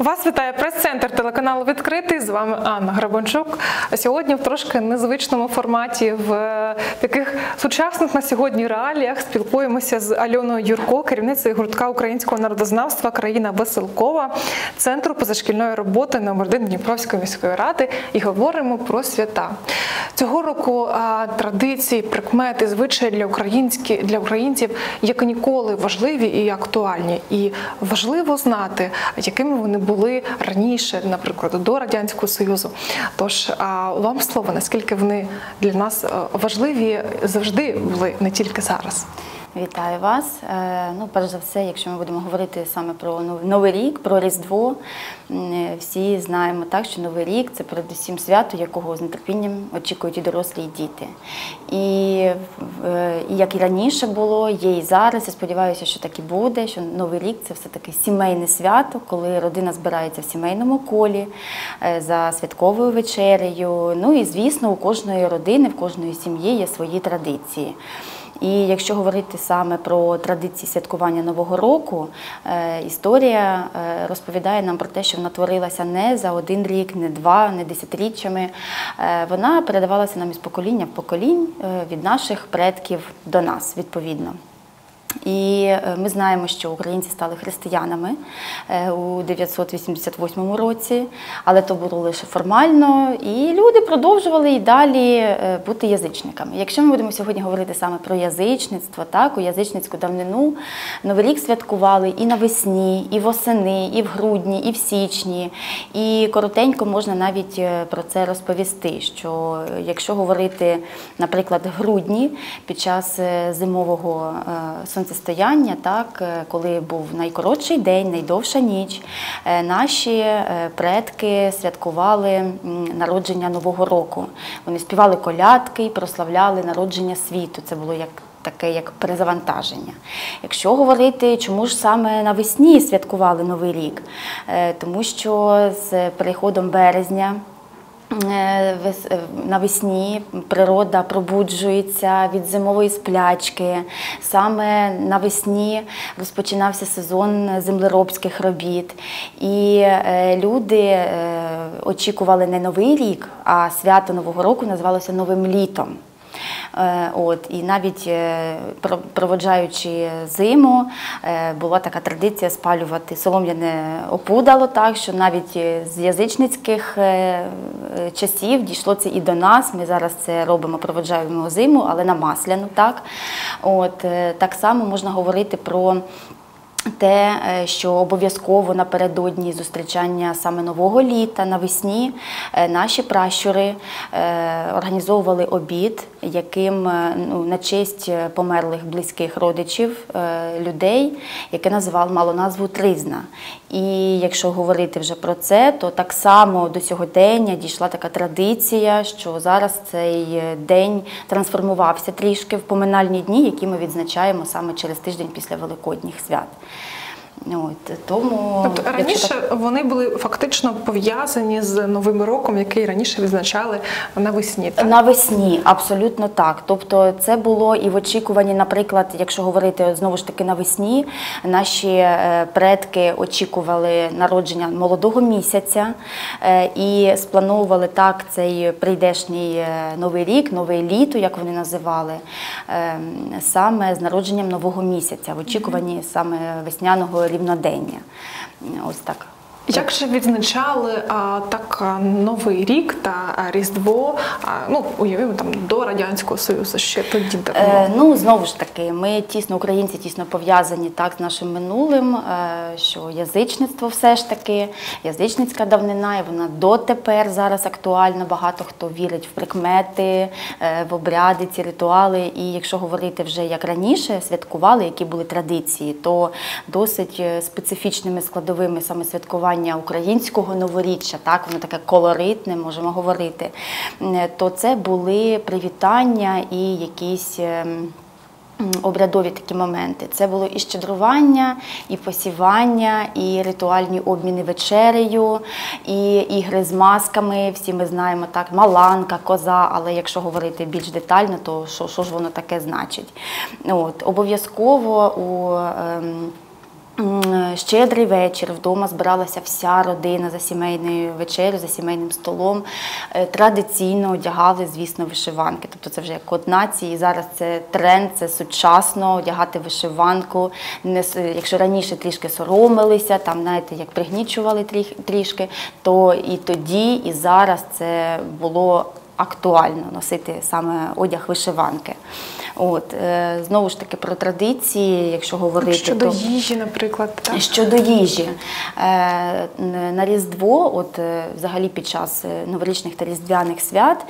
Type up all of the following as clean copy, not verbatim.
Вас вітає прес-центр телеканалу «Відкритий». З вами Анна Грабанчук. Сьогодні в трошки незвичному форматі, в таких сучасних на сьогодні реаліях спілкуємося з Альоною Юрко, керівницею гуртка українського народознавства «Країна Веселкова» Центру позашкільної роботи номер 1 Дніпровської міської ради і говоримо про свята. Цього року традиції, прикмети, звичаї для українців як ніколи важливі і актуальні. І важливо знати, якими вони були раніше, наприклад, до Радянського Союзу. Тож, вам слово, наскільки вони для нас важливі завжди були, не тільки зараз. Вітаю вас. Перш за все, якщо ми будемо говорити саме про Новий рік, про Різдво, всі знаємо так, що Новий рік – це передусім свято, якого з нетерпінням очікують і дорослі, і діти. І як і раніше було, є і зараз, я сподіваюся, що так і буде, що Новий рік – це все-таки сімейне свято, коли родина збирається в сімейному колі, за святковою вечерею. Ну і, звісно, у кожної родини, в кожної сім'ї є свої традиції. І якщо говорити саме про традиції святкування Нового року, історія розповідає нам про те, що вона творилася не за один рік, не два, не десятиріччями. Вона передавалася нам із покоління в поколінь, від наших предків до нас, відповідно. І ми знаємо, що українці стали християнами у 988 році, але то було лише формально, і люди продовжували і далі бути язичниками. Якщо ми будемо сьогодні говорити саме про язичництво, так, у язичницьку давнину Новий рік святкували і навесні, і восени, і в грудні, і в січні. І коротенько можна навіть про це розповісти, що якщо говорити, наприклад, в грудні, під час зимового сонцестояння, так, коли був найкоротший день, найдовша ніч, наші предки святкували народження Нового року. Вони співали колядки і прославляли народження світу. Це було таке як перезавантаження. Якщо говорити, чому ж саме навесні святкували Новий рік? Тому що з приходом березня навесні природа пробуджується від зимової сплячки. Саме навесні розпочинався сезон землеробських робіт. І люди очікували не Новий рік, а свято Нового року називалося Новим літом. І навіть проводжаючи зиму, була така традиція спалювати солом'яне опудало, так, що навіть з язичницьких часів дійшло це і до нас. Ми зараз це робимо, проводжаємо зиму, але на масляну. Так само можна говорити про те, що обов'язково напередодні зустрічання саме Нового літа, навесні, наші пращури організовували обід, яким на честь померлих близьких родичів людей, яке мало назву Тризна. І якщо говорити вже про це, то так само до сьогодення дійшла така традиція, що зараз цей день трансформувався трішки в поминальні дні, які ми відзначаємо саме через тиждень після Великодніх свят. Тобто раніше вони були фактично пов'язані з Новим роком, який раніше відзначали навесні, так? Навесні, абсолютно так. Тобто це було і в очікуванні, наприклад, якщо говорити знову ж таки навесні, наші предки очікували народження молодого місяця і сплановували так цей прийдешній Новий рік, нове літо, як вони називали, саме з народженням нового місяця, в очікуванні саме весняного рівнодення. Ось так. Як же відзначали Новий рік та Різдво, уявимо, до Радянського Союзу, ще тоді давно? Знову ж таки, ми українці тісно пов'язані з нашим минулим, що язичництво все ж таки, язичницька давнина, і вона дотепер зараз актуальна, багато хто вірить в прикмети, в обряди, ці ритуали, і якщо говорити вже як раніше святкували, які були традиції, то досить специфічними складовими саме святкування українського новоріччя, так, воно таке колоритне, можемо говорити, то це були привітання і якісь обрядові такі моменти. Це було і щедрування, і посівання, і ритуальні обміни вечерею, і ігри з масками, всі ми знаємо, так, маланка, коза, але якщо говорити більш детально, то що ж воно таке значить? Обов'язково Щедрий вечір, вдома збиралася вся родина за сімейною вечерею, за сімейним столом. Традиційно одягали, звісно, вишиванки. Тобто це вже як код нації. Зараз це тренд, це сучасно, одягати вишиванку. Якщо раніше трішки соромилися, там, знаєте, як пригнічували трішки, то і тоді, і зараз це було актуально носити саме одяг вишиванки. Знову ж таки, про традиції, якщо говорити... Щодо їжі, наприклад. Так? Щодо їжі. На Різдво, взагалі під час новорічних та різдвяних свят,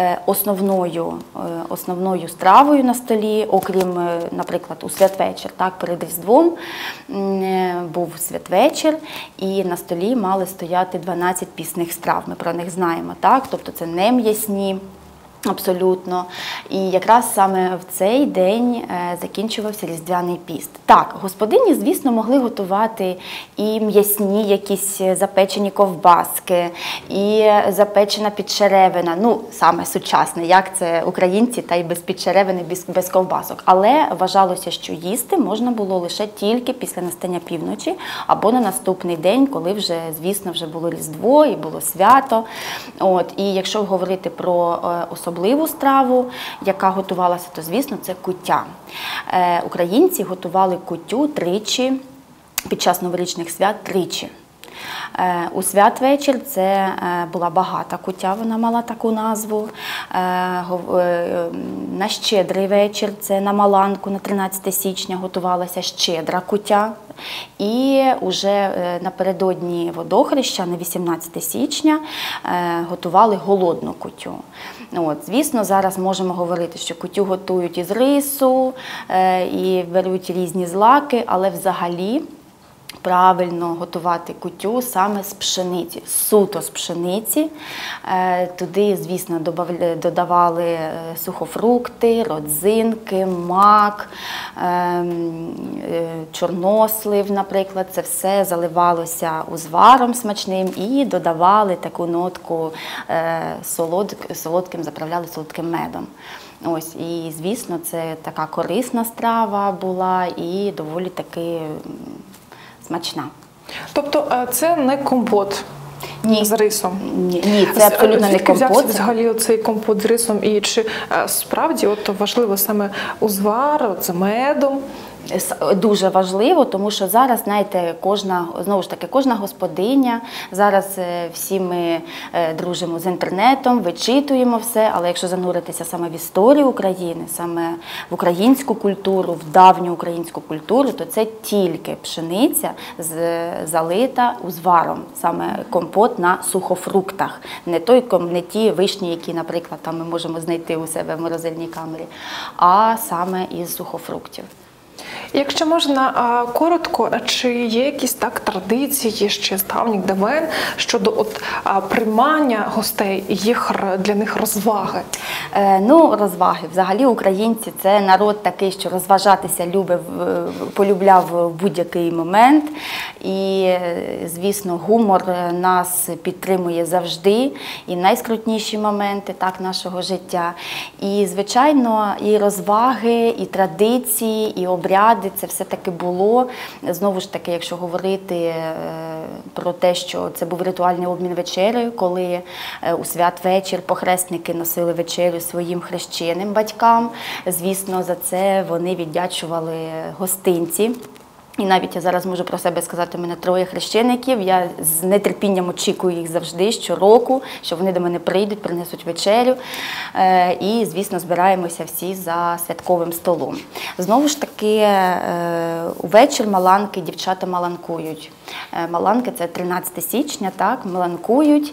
основною стравою на столі, окрім, наприклад, у святвечір, так, перед Різдвом був святвечір, і на столі мали стояти 12 пісних страв. Ми про них знаємо, так? Тобто це не м'ясні, абсолютно. І якраз саме в цей день закінчувався Різдвяний піст. Так, господині, звісно, могли готувати і м'ясні якісь запечені ковбаски, і запечена підчеревина. Ну, саме сучасне, як це українці, та й без підчеревини, без ковбасок. Але вважалося, що їсти можна було лише тільки після настання півночі або на наступний день, коли вже, звісно, вже було Різдво і було свято. І якщо говорити про особливу страву, яка готувалася, то, звісно, це куття. Українці готували куттю тричі, під час новорічних свят тричі. У святвечір це була багата куття, вона мала таку назву. На щедрий вечір, це на Маланку, на 13 січня готувалася щедра куття. І вже напередодні Водохреща, на 18 січня, готували голодну куттю. Звісно, зараз можемо говорити, що куттю готують із рису, і беруть різні злаки, але взагалі правильно готувати куттю саме з пшениці, суто з пшениці. Туди, звісно, додавали сухофрукти, родзинки, мак, чорнослив, наприклад. Це все заливалося узваром смачним і додавали таку нотку солодким, заправляли солодким медом. І, звісно, це така корисна страва була і доволі таки смачна. Тобто це не компот? Ні. З рисом? Ні, це абсолютно не компот. Взявся взагалі цей компот з рисом, і чи справді важливо саме узвар з медом? Дуже важливо, тому що зараз, знаєте, кожна господиня, зараз всі ми дружимо з інтернетом, вичитуємо все, але якщо зануритися саме в історію України, саме в українську культуру, в давню українську культуру, то це тільки пшениця залита узваром, саме компот на сухофруктах, не ті вишні, які, наприклад, там ми можемо знайти у себе в морозильній камері, а саме із сухофруктів. Якщо можна коротко, чи є якісь традиції ще з давніх давен щодо приймання гостей, для них розваги? Розваги. Взагалі українці – це народ такий, що розважатися полюбляв в будь-який момент. І, звісно, гумор нас підтримує завжди, і в найскрутніші моменти нашого життя. І, звичайно, і розваги, і традиції, і обряди – це все-таки було. Знову ж таки, якщо говорити про те, що це був ритуальний обмін вечерею, коли у святвечір похресники носили вечерю своїм хрещеним батькам. Звісно, за це вони віддячували гостинці. І навіть я зараз можу про себе сказати, у мене 3 хрещеників, я з нетерпінням очікую їх завжди, щороку, що вони до мене прийдуть, принесуть вечерю. І, звісно, збираємося всі за святковим столом. Знову ж таки, увечір маланки, дівчата маланкують. Маланки – це 13 січня, так, маланкують.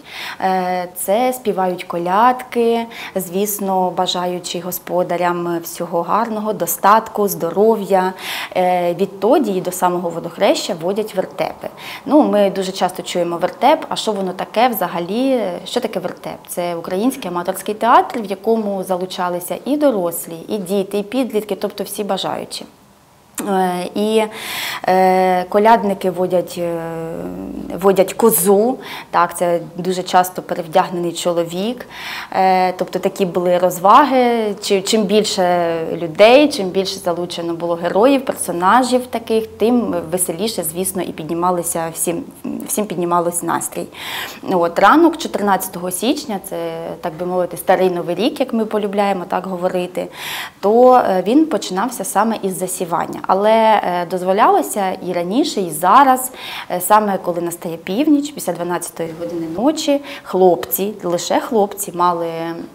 Це співають колядки, звісно, бажаючи господарям всього гарного, достатку, здоров'я. Відтоді і до самого Водохреща водять вертепи. Ми дуже часто чуємо вертеп, а що воно таке взагалі? Що таке вертеп? Це український аматорський театр, в якому залучалися і дорослі, і діти, і підлітки, тобто всі бажаючі. І колядники водять козу, так, це дуже часто перевдягнений чоловік. Тобто такі були розваги. Чим більше людей, чим більше залучено було героїв, персонажів таких, тим веселіше, звісно, і піднімалися всім піднімалось настрій. От, ранок 14 січня, це, так би мовити, старий Новий рік, як ми полюбляємо так говорити, то він починався саме із засівання. Але дозволялося і раніше, і зараз, саме коли настає північ, після 12-ї години ночі, хлопці, лише хлопці мали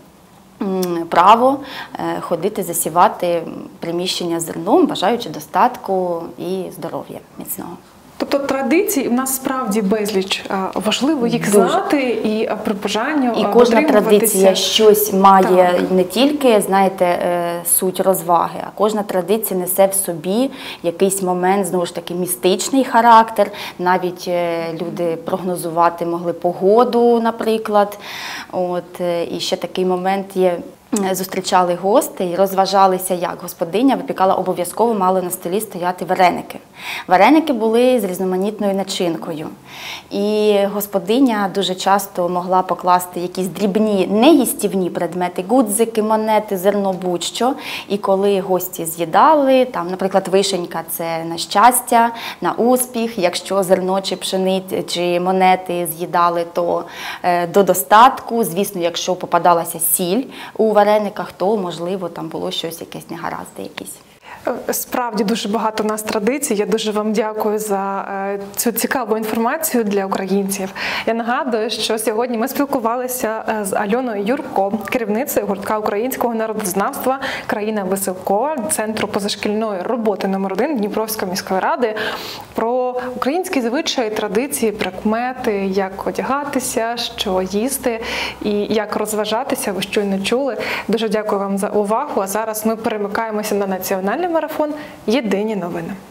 право ходити засівати приміщення зерном, бажаючи достатку і здоров'я міцного. Тобто традицій у нас справді безліч. Важливо їх знати і при бажанню і кожна традиція щось має, не тільки, знаєте, суть розваги, а кожна традиція несе в собі якийсь момент, знову ж таки, містичний характер. Навіть люди прогнозувати могли погоду, наприклад. От, і ще такий момент є. Зустрічали гостей, розважалися як. Господиня випікала, обов'язково мали на столі стояти вареники. Вареники були з різноманітною начинкою. І господиня дуже часто могла покласти якісь дрібні, неїстівні предмети, гудзики, монети, зерно, будь-що. І коли гості з'їдали, там, наприклад, вишенька – це на щастя, на успіх. Якщо зерно чи пшениці, чи монети з'їдали, то до достатку. Звісно, якщо попадалася сіль у варениках, то, можливо, там було щось, якесь негаразди якісь. Справді дуже багато у нас традицій. Я дуже вам дякую за цю цікаву інформацію для українців. Я нагадую, що сьогодні ми спілкувалися з Альоною Юрко, керівницею гуртка українського народознавства «Країна Веселко» Центру позашкільної роботи номер 1 Дніпровської міської ради, про українські звичаї, традиції, прикмети, як одягатися, що їсти і як розважатися. Ви щойно чули. Дуже дякую вам за увагу. А зараз ми перемикаємося на національний марафон «Єдині новини».